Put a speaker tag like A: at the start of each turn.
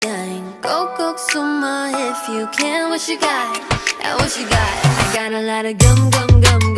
A: thing. Go summa if you can. What you got? What you got? I got a lot of gum